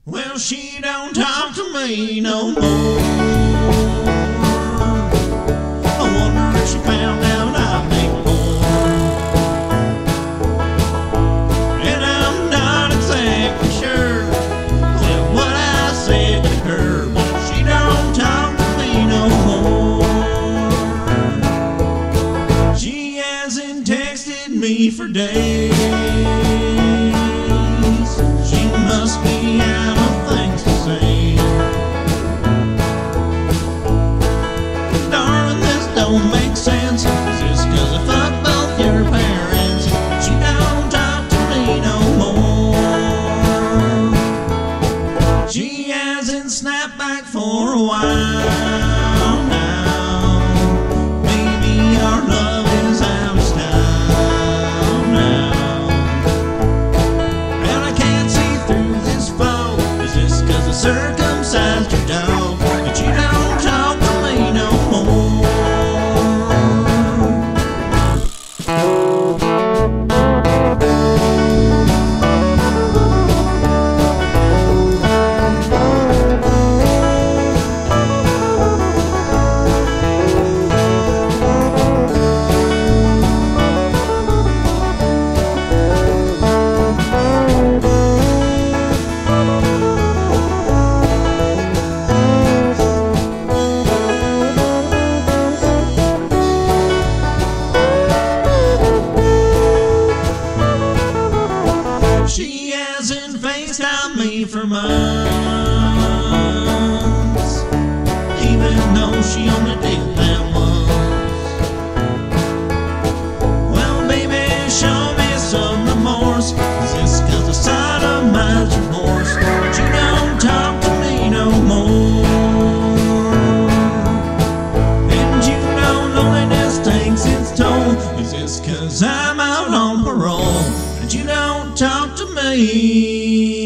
Well, she don't talk to me no more. I wonder if she found out I make more. And I'm not exactly sure what I said to her, but she don't talk to me no more. She hasn't texted me for days. She must be out of things to say. Darling, this don't make sense. Just 'cause I fucked both your parents, she don't talk to me no more. She hasn't snapped back for a while now. Maybe our love is out of style now. And I can't see through this fog. Is this 'cause I circumcised your dog? But you don't talk to me no more. She hasn't FaceTimed me for months, even though she only did that once. Well, baby, show me some remorse. Is this 'cause I sodomized your horse? But you don't talk to me no more. And you know loneliness takes its toll. Is this 'cause I'm out on parole? But you don't talk to me